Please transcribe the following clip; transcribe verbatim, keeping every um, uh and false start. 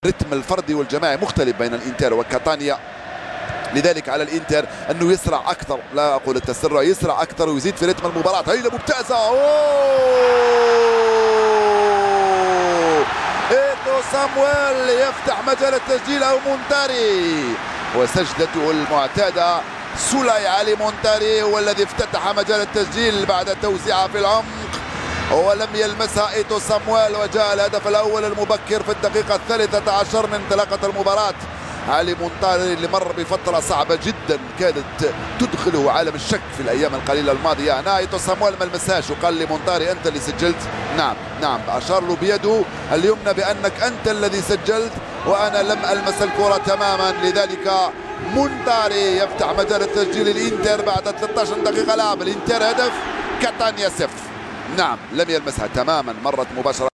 الرتم الفردي والجماعي مختلف بين الانتر وكاتانيا، لذلك على الانتر انه يسرع اكثر، لا اقول التسرع، يسرع اكثر ويزيد في رتم المباراه. هيله ممتازه، اوه ايتو صامويل يفتح مجال التسجيل او مونتاري، وسجدته المعتاده سولاي علي مونتاري هو الذي افتتح مجال التسجيل بعد توزيعها في العمق ولم يلمسها ايتو صامويل، وجاء الهدف الاول المبكر في الدقيقه الثالثه عشر من انطلاقه المباراه. علي مونتاري اللي مر بفتره صعبه جدا كادت تدخله عالم الشك في الايام القليله الماضيه. هنا ايتو صامويل ما لمسهاش وقال لي مونتاري انت اللي سجلت. نعم نعم، اشار له بيده اليمنى بانك انت الذي سجلت وانا لم المس الكره تماما. لذلك مونتاري يفتح مجال التسجيل الانتر بعد ثلاثة عشر دقيقه لعب. الانتر هدف، كاتانيا صفر. نعم لم يلمسها تماما، مرت مباشره.